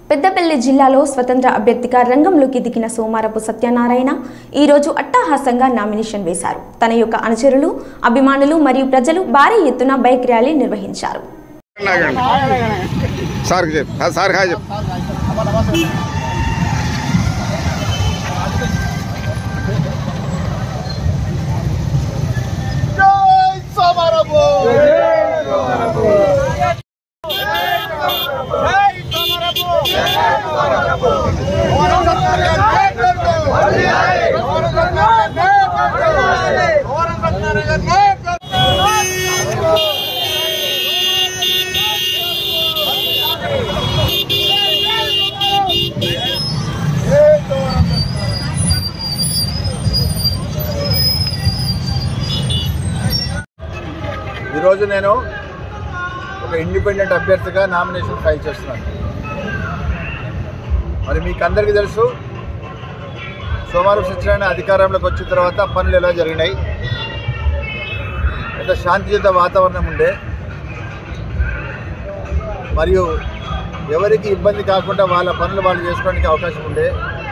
పెద్దపల్లి జిల్లాలో స్వతంత్ర అభ్యర్థిగా రంగంలోకి దిగిన సోమారపు సత్యనారాయణ ఈ రోజు అట్టహాసంగా నామినేషన్ వేశారు. తన యొక్క అనుచరులు, అభిమానులు మరియు ప్రజలు భారీ ఎత్తున బైక్ ర్యాలీ నిర్వహించారు. ఈరోజు నేను ఒక ఇండిపెండెంట్ అభ్యర్థిగా నామినేషన్ ఫైల్ చేస్తున్నాను. మరి మీకు అందరికీ తెలుసు, సోమారపు సత్యనారాయణ అధికారంలోకి వచ్చిన తర్వాత పనులు ఎలా జరిగినాయి, ఎంత శాంతియుత వాతావరణం ఉండే, మరియు ఎవరికి ఇబ్బంది కాకుండా వాళ్ళ పనులు వాళ్ళు చేసుకోవడానికి అవకాశం ఉండే.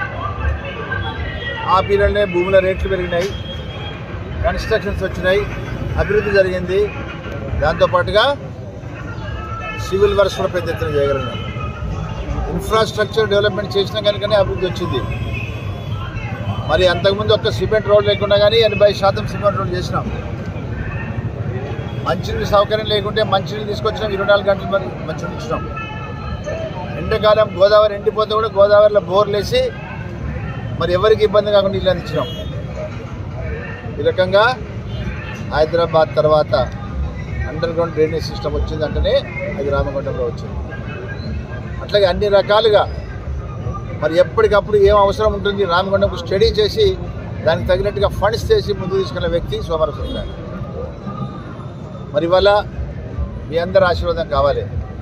ఆ పీరియడ్నే భూముల రేట్లు పెరిగినాయి, కన్స్ట్రక్షన్స్ వచ్చినాయి, అభివృద్ధి జరిగింది. దాంతోపాటుగా సివిల్ వర్క్స్ కూడా పెద్ద ఎత్తున చేయగలిగినాం. ఇన్ఫ్రాస్ట్రక్చర్ డెవలప్మెంట్ చేసినా కనుకనే అభివృద్ధి వచ్చింది. మరి అంతకుముందు ఒక్క సిమెంట్ రోడ్ లేకుండా కానీ 80% సిమెంట్ రోడ్ చేసినాం. మంచినీళ్ళు సౌకర్యం లేకుంటే మంచినీళ్ళు తీసుకొచ్చినాం, 24 గంటలు మరి మంచినీళ్ళు ఇచ్చినాం. ఎండాకాలం గోదావరి ఎండిపోతే కూడా గోదావరిలో బోర్లు వేసి మరి ఎవరికి ఇబ్బంది కాకుండా నీళ్ళు అందించినాం. ఈ రకంగా హైదరాబాద్ తర్వాత అండర్ గ్రౌండ్ డ్రైనేజ్ సిస్టమ్ వచ్చిందంటేనే అది రామగుండంలో వచ్చింది. అట్లాగే అన్ని రకాలుగా మరి ఎప్పటికప్పుడు ఏం అవసరం ఉంటుంది రామగుండంకు స్టడీ చేసి దానికి తగినట్టుగా ఫండ్స్ చేసి ముందుకు తీసుకున్న వ్యక్తి సోమారపు సత్యనారాయణ. మరి ఇవాళ మీ అందరి ఆశీర్వాదం కావాలి.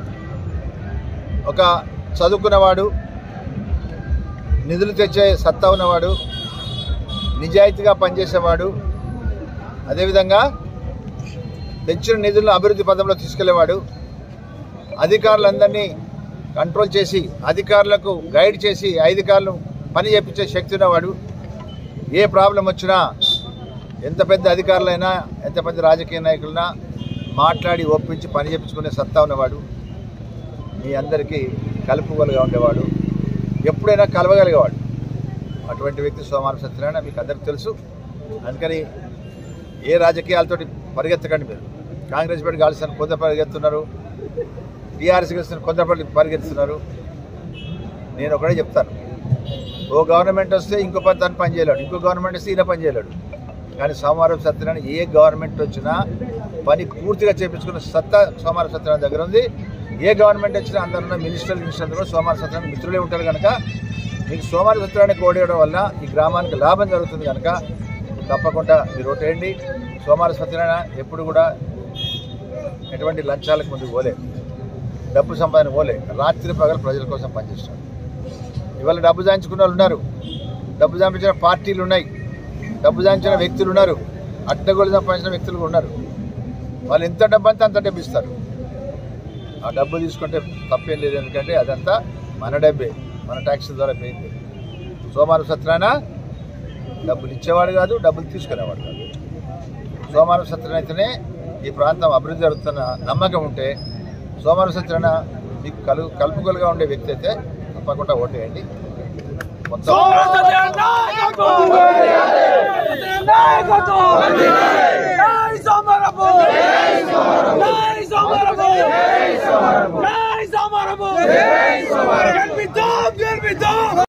ఒక చదువుకున్నవాడు, నిధులు తెచ్చే సత్తా ఉన్నవాడు, నిజాయితీగా పనిచేసేవాడు, అదేవిధంగా తెచ్చిన నిధులను అభివృద్ధి పదంలో తీసుకెళ్లేవాడు, అధికారులందరినీ కంట్రోల్ చేసి అధికారులకు గైడ్ చేసి అధికారులు పని చేయించే శక్తి ఉన్నవాడు. ఏ ప్రాబ్లం వచ్చినా ఎంత పెద్ద అధికారులైనా ఎంత పెద్ద రాజకీయ నాయకులైనా మాట్లాడి ఒప్పించి పని చేయించుకునే సత్తా ఉన్నవాడు, మీ అందరికీ కలుపుగలుగా ఉండేవాడు, ఎప్పుడైనా కలవగలిగేవాడు. అటువంటి వ్యక్తి సోమారపు సత్యనారాయణ మీకు అందరికీ తెలుసు. అందుకని ఏ రాజకీయాలతోటి పరిగెత్తకండి. మీరు కాంగ్రెస్ పార్టీ కాల్సిన కొంత పరిగెత్తున్నారు, టీఆర్ఎస్ కలిసిన కొంత పరిగెత్తుతున్నారు. నేను ఒకటే చెప్తాను, ఓ గవర్నమెంట్ వస్తే ఇంకో తను పని చేయలేడు, ఇంకో గవర్నమెంట్ వస్తే ఈయన పని చేయలేడు. కానీ సోమారపు సత్యనారాయణ ఏ గవర్నమెంట్ వచ్చినా పని పూర్తిగా చేయించుకున్న సత్తా సోమారపు సత్యనారాయణ దగ్గర ఉంది. ఏ గవర్నమెంట్ వచ్చినా అందరూ మినిస్టర్లు కూడా సోమారపు సత్యనారాయణ మిత్రులే ఉంటారు. కనుక మీకు సోమారపు సత్యనారాయణ కోడేయడం వల్ల ఈ గ్రామానికి లాభం జరుగుతుంది. కనుక తప్పకుండా మీరు ఓటేయండి. సోమారపు సత్యనారాయణ ఎప్పుడు కూడా ఎటువంటి లంచాలకు ముందుకు పోలే, డబ్బు సంపాదన పోలే, రాత్రి పగలు ప్రజల కోసం పనిచేస్తారు. ఇవాళ డబ్బు దాయించుకున్న వాళ్ళు ఉన్నారు, డబ్బు సంపాదించిన పార్టీలు ఉన్నాయి, డబ్బు దాయించిన వ్యక్తులు ఉన్నారు, అడ్డగోలు సంపాదించిన వ్యక్తులు ఉన్నారు. వాళ్ళు ఎంత డబ్బు అంతా అంత డబ్బు ఇస్తారు. ఆ డబ్బు తీసుకుంటే తప్పేం లేదు, ఎందుకంటే అదంతా మన డబ్బే, మన ట్యాక్స్ ద్వారా పోయింది. సోమారపు సత్యనారాయణ డబ్బులు ఇచ్చేవాడు కాదు, డబ్బులు తీసుకునేవాడు కాదు. సోమారపు సత్యనారాయణ అయితేనే ఈ ప్రాంతం అభివృద్ధి జరుగుతున్న నమ్మకం ఉంటే సోమారపు సత్యనారాయణ మీకు కలుపుగలుగా ఉండే వ్యక్తి అయితే తప్పకుండా ఓటేయండి. మొత్తం